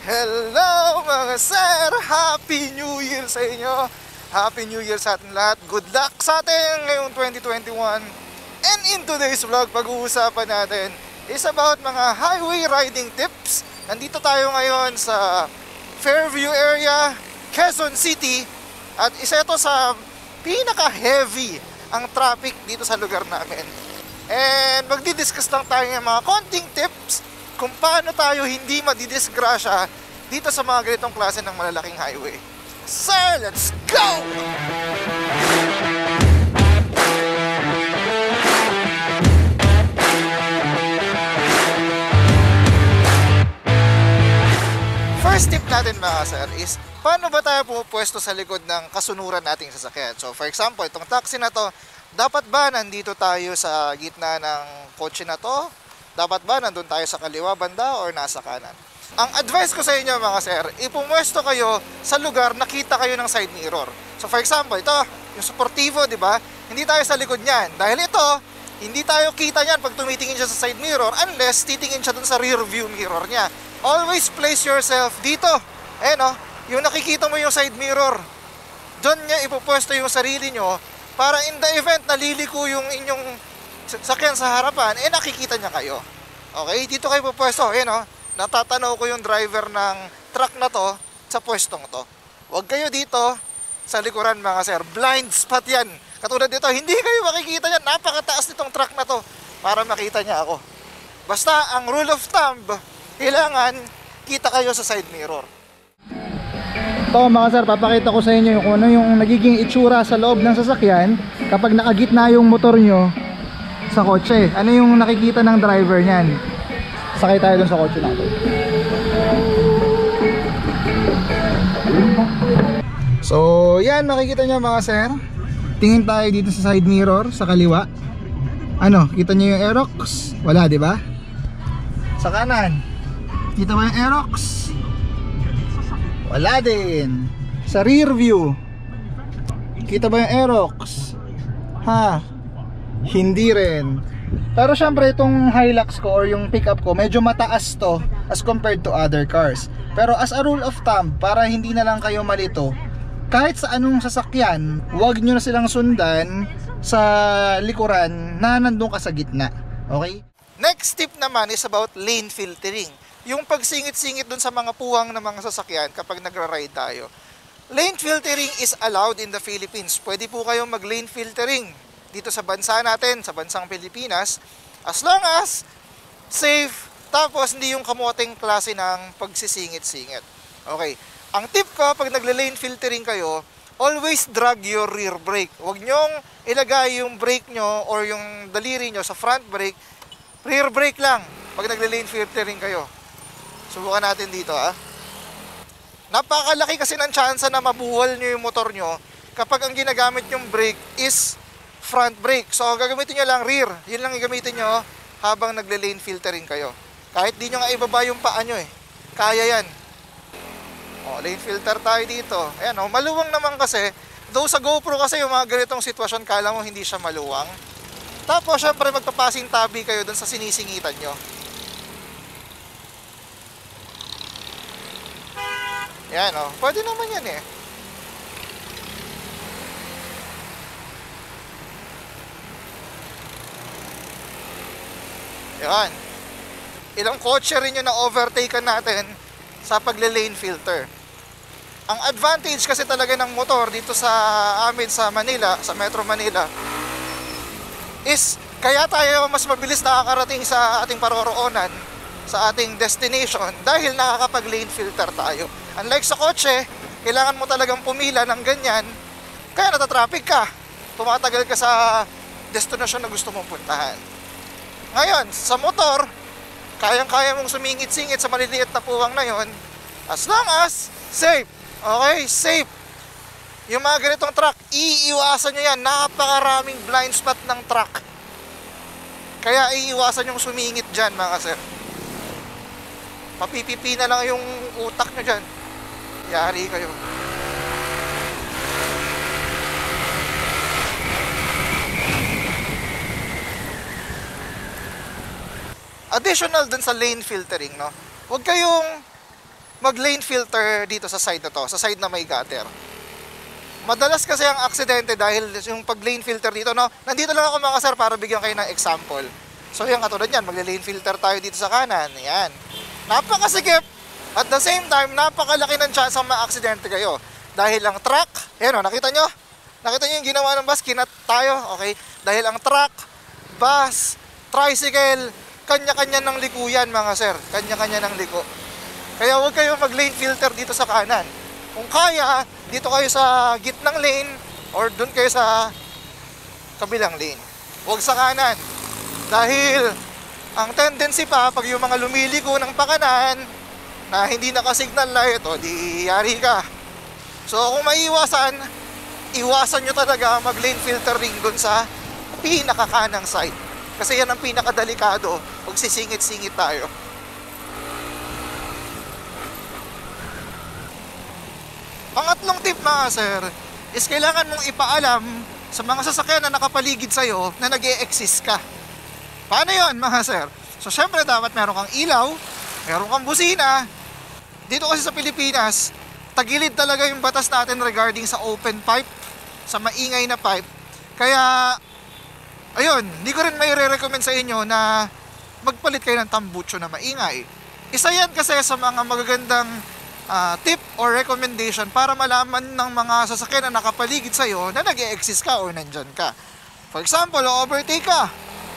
Hello mga sir! Happy New Year sa inyo! Happy New Year sa ating lahat! Good luck sa atin ngayong 2021! And in today's vlog, pag-uusapan natin is about mga highway riding tips. Nandito tayo ngayon sa Fairview area, Quezon City. At isa ito sa pinaka-heavy ang traffic dito sa lugar namin. And magdi-discuss lang tayo ng mga konting tips kung paano tayo hindi madidisgrasya dito sa mga ganitong klase ng malalaking highway. Sir, let's go! First tip natin mga sir is paano ba tayo pumupwesto sa likod ng kasunuran nating sasakyan. So for example, itong taxi na to, dapat ba nandito tayo sa gitna ng kotse na to? Dapat ba nandun tayo sa kaliwa banda or nasa kanan? Ang advice ko sa inyo mga sir, ipumwesto kayo sa lugar na kita kayo ng side mirror. So for example, ito, yung Sportivo, di ba? Hindi tayo sa likod niyan. Dahil ito, hindi tayo kita niyan pag tumitingin siya sa side mirror unless titingin siya dun sa rear view mirror niya. Always place yourself dito. Yung nakikita mo yung side mirror. Doon niya ipupwesto yung sarili nyo para in the event na liliko yung inyong sakyan sa harapan, nakikita niya kayo. Okay, dito kayo pupwesto. Natatanaw ko yung driver ng truck na to sa pwestong to. Huwag kayo dito sa likuran mga sir. Blind spot yan. Katulad dito, hindi kayo makikita yan. Napakataas nitong truck na to para makita niya ako. Basta, ang rule of thumb, kailangan kita kayo sa side mirror. Ito mga sir, papakita ko sa inyo kung ano yung nagiging itsura sa loob ng sasakyan kapag nakagitna yung motor nyo sa kotse. Ano yung nakikita ng driver niyan? Sakay tayo dun sa kotse natin. So yan, makikita nyo mga sir. Tingin tayo dito sa side mirror sa kaliwa. Ano, kita nyo yung Aerox? Wala, di ba? Sa kanan, kita ba yung Aerox? Wala din. Sa rear view, kita ba yung Aerox? Hindi rin. Pero syempre itong Hilux ko or yung pickup ko medyo mataas to as compared to other cars. Pero as a rule of thumb, para hindi na lang kayo malito, kahit sa anong sasakyan, huwag nyo na silang sundan sa likuran na nandun ka sa gitna. Okay? Next tip naman is about lane filtering. Yung pagsingit-singit dun sa mga puwang ng mga sasakyan kapag nagra-ride tayo. Lane filtering is allowed in the Philippines. Pwede po kayong mag-lane filtering dito sa bansa natin, sa bansang Pilipinas, as long as safe, tapos hindi yung kamoteng klase ng pagsisingit-singit. Okay. Ang tip ko, pag nagle-lane filtering kayo, always drag your rear brake. Huwag nyong ilagay yung brake nyo or yung daliri nyo sa front brake, rear brake lang pag nagle-lane filtering kayo. Subukan natin dito Napakalaki kasi ng tsansa na mabuwal nyo yung motor nyo kapag ang ginagamit yung brake is front brake. So gagamitin nyo lang rear. Yun lang gagamitin nyo habang nagle-lane filtering kayo. Kahit di nyo nga ibaba yung paa nyo kaya yan. Lane filter tayo dito. Ayan maluwang naman kasi. Though sa GoPro kasi yung mga ganitong sitwasyon, kala mo hindi siya maluwang. Tapos syempre magpapassing tabi kayo dun sa sinisingitan nyo. Yan pwede naman yan Yan. Ilang kotse rin yung na-overtaken natin sa pagle-lane filter. Ang advantage kasi talaga ng motor dito sa amin sa Manila, sa Metro Manila, is kaya tayo mas mabilis nakakarating sa ating paroroonan, sa ating destination, dahil nakakapag-lane filter tayo. Unlike sa kotse, kailangan mo talagang pumila ng ganyan, kaya natatraffic ka. Tumatagal ka sa destination na gusto mong puntahan. Ngayon, sa motor, kayang-kaya mong sumingit-singit sa maliliit na puwang na yon, as long as safe. Okay, safe. Yung mga ganitong truck, iiwasan nyo yan. Napakaraming blind spot ng truck. Kaya iiwasan yung sumingit dyan mga sir. Papipipi na lang yung utak nyo dyan. Yari kayo. Additional dun sa lane filtering, huwag kayong mag-lane filter dito sa side na to, sa side na may gutter. Madalas kasi ang aksidente dahil yung pag-lane filter dito, no? Nandito lang ako mga sir para bigyan kayo ng example. So yan, katulad yan, mag-lane filter tayo dito sa kanan. Yan. Napakasikip. At the same time, napakalaki ng chance ang ma-aksidente kayo. Dahil ang truck, yan o, nakita nyo? Nakita nyo yung ginawa ng bus, kinat tayo, okay? Dahil ang truck, bus, tricycle, kanya-kanya ng liko yan mga sir. Kanya-kanya ng liko. Kaya huwag kayo mag-lane filter dito sa kanan. Kung kaya, dito kayo sa gitnang lane or doon kayo sa kabilang lane. Huwag sa kanan. Dahil ang tendency pa, pag yung mga lumiliko ng pakanan na hindi naka-signal light, o di yari ka. So kung maiiwasan, iwasan nyo talaga mag-lane filtering doon sa pinakakanang side. Kasi yan ang pinakadelikado pag sisingit-singit tayo. Pangatlong tip mga sir is kailangan mong ipaalam sa mga sasakyan na nakapaligid sa'yo na nag-e-exist ka. Paano yon mga sir? So syempre dapat meron kang ilaw, meron kang busina. Dito kasi sa Pilipinas, tagilid talaga yung batas natin regarding sa open pipe, sa maingay na pipe. Kaya, ayun, hindi ko rin may re-recommend sa inyo na magpalit kayo ng tambucho na maingay. Isa yan kasi sa mga magagandang tip or recommendation para malaman ng mga sasakyan na nakapaligid sa'yo na nag-e-exist ka or nandyan ka. For example, overtake ka.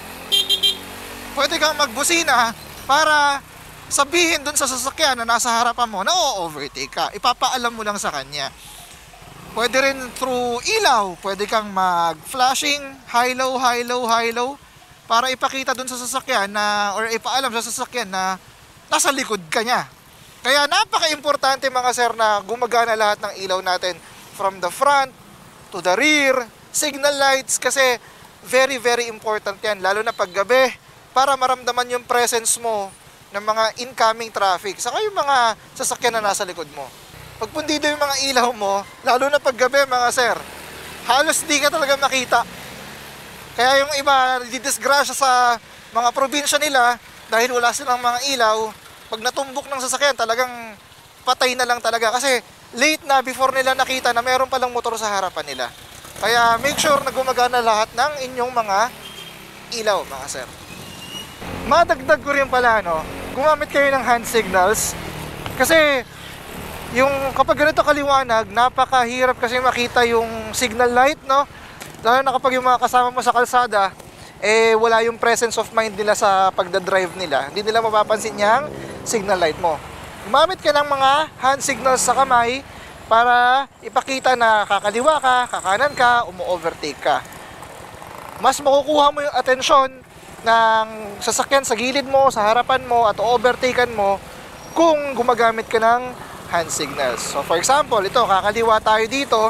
Pwede kang magbusina para sabihin dun sa sasakyan na nasa harapan mo na overtake ka. Ipapaalam mo lang sa kanya. Pwede rin through ilaw. Pwede kang mag-flashing, high-low, high-low, high-low para ipakita dun sa sasakyan na or ipaalam sa sasakyan na nasa likod ka niya. Kaya napaka-importante mga sir na gumagana lahat ng ilaw natin from the front to the rear, signal lights kasi very very important yan lalo na paggabi para maramdaman yung presence mo ng mga incoming traffic saka yung mga sasakyan na nasa likod mo. Pag pundido yung mga ilaw mo, lalo na paggabi mga sir, halos di ka talaga makita. Kaya yung iba didisgrasya sa mga probinsya nila dahil wala silang mga ilaw. Pag natumbok ng sasakyan, talagang patay na lang talaga kasi late na before nila nakita na meron palang motor sa harapan nila. Kaya make sure na gumagana lahat ng inyong mga ilaw, mga sir. Madagdag ko rin pala, no, gumamit kayo ng hand signals kasi yung kapag ganito kaliwanag, napakahirap kasi makita yung signal light, no? Lalo na kapag yung mga kasama mo sa kalsada, wala yung presence of mind nila sa pagdadrive nila. Hindi nila mapapansin yung signal light mo. Gumamit ka ng mga hand signals sa kamay para ipakita na kakaliwa ka, kakanan ka, umu-overtake ka. Mas makukuha mo yung atensyon ng sasakyan sa gilid mo, sa harapan mo, at overtaken mo kung gumagamit ka ng hand signals. So for example, ito, kakaliwa tayo dito.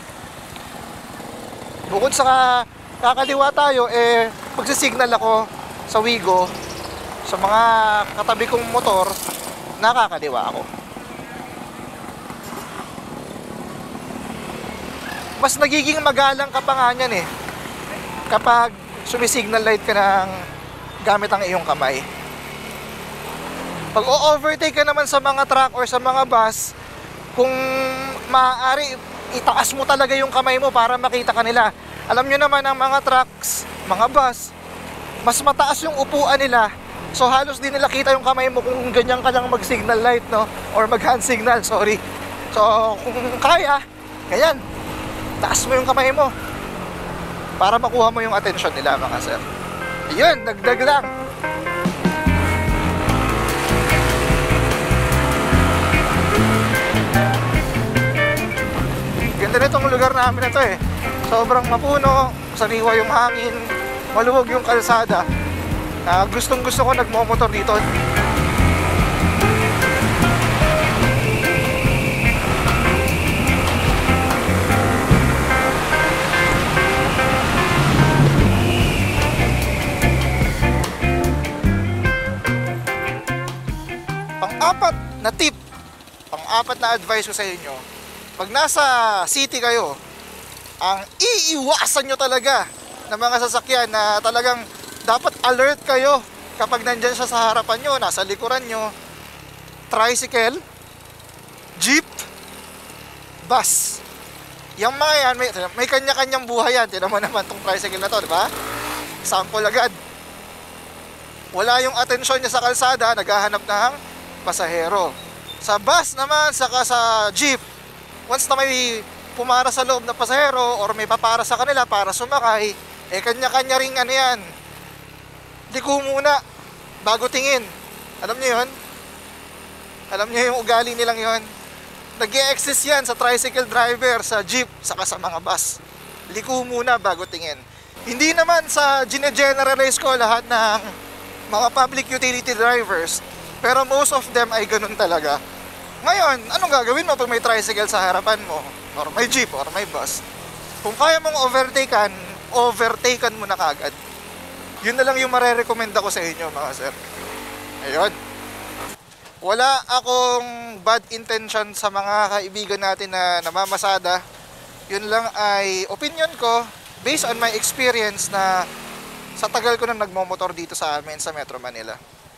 Bukod sa kakaliwa tayo, magsisignal ako sa Wigo sa mga katabi kong motor, nakakaliwa ako. Mas nagiging magalang ka pa nga niyan kapag sumisignal light ka ng gamit ang iyong kamay. Pag o-overtake ka naman sa mga truck or sa mga bus, kung maaari, itaas mo talaga yung kamay mo para makita kanila. Alam nyo naman ang mga trucks, mga bus, mas mataas yung upuan nila. So halos di nila kita yung kamay mo kung ganyan ka lang mag-signal light, no? Or mag-hand signal, sorry. So kung kaya, ganyan, taas mo yung kamay mo para makuha mo yung atensyon nila, mga sir. Ayun, dagdag lang. Ganda nitong lugar namin na to Sobrang mapuno, sariwa yung hangin, maluwag yung kalsada. Gustong gusto ko nagmomotor dito. Pang-apat na tip, pang-apat na advice ko sa inyo, pag nasa city kayo, ang iiwasan nyo talaga ng mga sasakyan na talagang dapat alert kayo kapag nandyan siya sa harapan nyo, nasa likuran nyo, tricycle, jeep, bus. Yung mga yan, may kanya-kanyang buhay yan. Tignan mo naman tong tricycle na to, di ba? Sample agad. Wala yung atensyon niya sa kalsada, naghahanap ng pasahero. Sa bus naman, saka sa jeep, once na may pumara sa loob na pasahero or may papara sa kanila para sumakay, eh kanya-kanya ring ano yan. Liko muna bago tingin. Alam niyo yun? Alam niyo yung ugali nilang yun? Nag-e-exist yan sa tricycle driver, sa jeep, saka sa mga bus. Liko muna bago tingin. Hindi naman sa gine-generalize ko lahat ng mga public utility drivers, pero most of them ay ganun talaga. Ngayon, anong gagawin mo pag may tricycle sa harapan mo? Or may jeep, or may bus? Kung kaya mong overtaken mo na kagad. Yun na lang yung marerekomenda ko sa inyo, mga sir. Ayun. Wala akong bad intention sa mga kaibigan natin na namamasada. Yun lang ay opinion ko based on my experience na sa tagal ko na nagmomotor dito sa amin sa Metro Manila.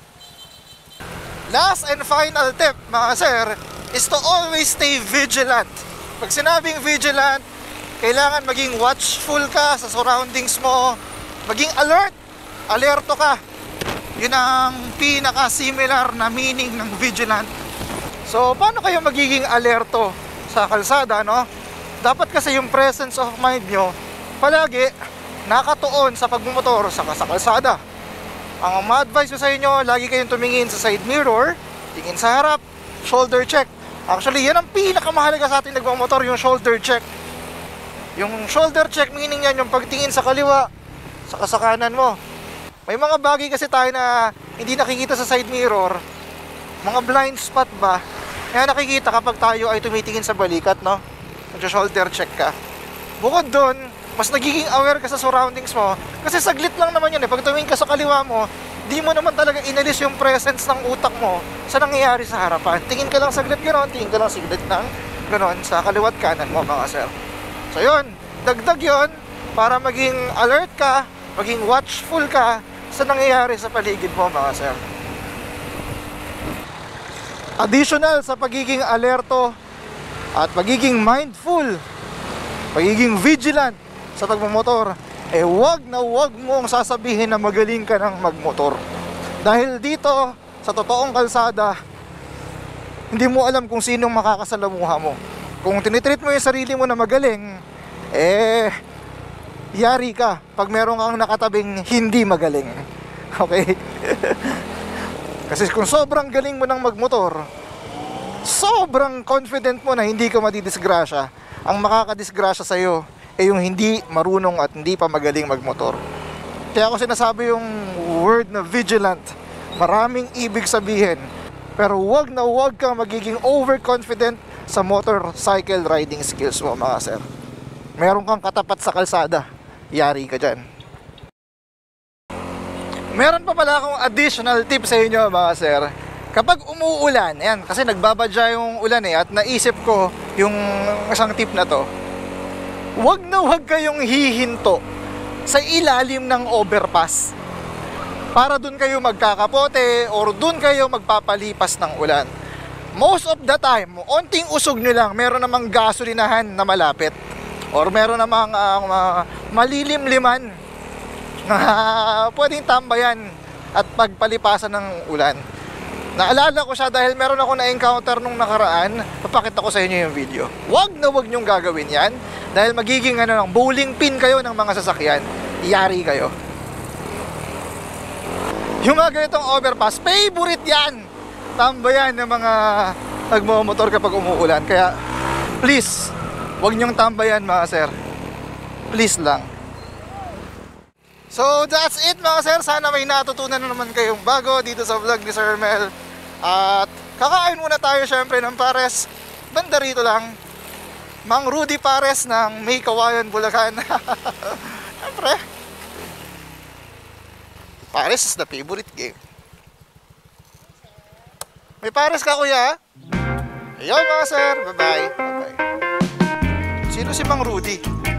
Last and final tip, mga sir, is to always stay vigilant. Pag sinabing vigilant, kailangan maging watchful ka sa surroundings mo, maging alert, alerto ka. Yun ang pinaka-similar na meaning ng vigilant. So, paano kayo magiging alerto sa kalsada, no? Dapat kasi yung presence of mind nyo palagi nakatuon sa pagmumotor sa kalsada. Ang ma-advise ko sa inyo, lagi kayong tumingin sa side mirror, tingin sa harap, shoulder check. Actually, yan ang pinakamahalaga sa ating nagmamotor, yung shoulder check. Yung shoulder check, meaning yan yung pagtingin sa kaliwa, sa kanan mo. May mga bagay kasi tayo na hindi nakikita sa side mirror, mga blind spot ba, kaya nakikita kapag tayo ay tumitingin sa balikat, no? Shoulder check ka. Bukod doon, mas nagiging aware ka sa surroundings mo, kasi saglit lang naman yun eh. Pag tumingin ka sa kaliwa mo, di mo naman talaga inalis yung presence ng utak mo sa nangyayari sa harapan. Tingin ka lang saglit gano'n, tingin ka lang saglit ng gano'n sa kaliwat kanan mo, mga sir. So yun, dagdag yun para maging alert ka, maging watchful ka sa nangyayari sa paligid mo, mga sir. Additional sa pagiging alerto at pagiging mindful, pagiging vigilant sa pagmumotor, eh wag na wag mong sasabihin na magaling ka ng magmotor. Dahil dito, sa totoong kalsada, hindi mo alam kung sinong makakasalamuha mo. Kung tinitreat mo yung sarili mo na magaling, eh yari ka pag meron kang nakatabing hindi magaling. Okay? Kasi kung sobrang galing mo ng magmotor, sobrang confident mo na hindi ka madidisgrasya. Ang makakadisgrasya sa'yo ay yung hindi marunong at hindi pa magaling magmotor. Kaya ako sinasabi yung word na vigilant. Maraming ibig sabihin. Pero wag na wag kang magiging overconfident sa motorcycle riding skills mo, mga sir. Meron kang katapat sa kalsada, yari ka dyan. Meron pa pala akong additional tip sa inyo, mga sir. Kapag umuulan, yan, kasi nagbabadya yung ulan eh, at naisip ko yung isang tip na to. Wag na wag kayong hihinto sa ilalim ng overpass para dun kayo magkakapote or dun kayo magpapalipas ng ulan. Most of the time, onting usog nyo lang, meron namang gasolinahan na malapit or meron namang malilim-liman na pwedeng tambayan at pagpalipasan ng ulan. Naalala ko siya dahil meron ako na-encounter nung nakaraan. Papakita ko sa inyo yung video. Wag na wag nyong gagawin yan dahil magiging bowling pin kayo ng mga sasakyan. Iyari kayo. Yung mga ganitong overpass, favorite yan. Tambayan ng mga nagmamotor kapag umuulan. Kaya please, wag nyong tambayan, mga sir. Please lang. So that's it, mga sir. Sana may natutunan na naman kayong bago dito sa vlog ni Sir Mel. At kakain muna tayo syempre ng pares. Banda rito lang, Mang Rudy Pares ng May Kawayan, Bulacan. Syempre, pares is the favorite game. May pares ka, kuya? Ayun, mga sir. Bye-bye. Bye-bye. Sino si Mang Rudy?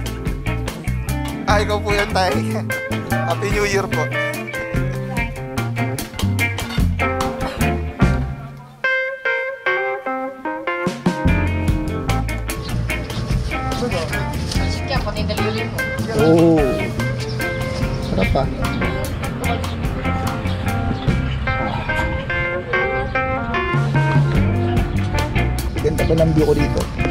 Ikaw po yan, tay. Happy New Year po. Oh. Sarap pa. Ganda pa ng view ko dito.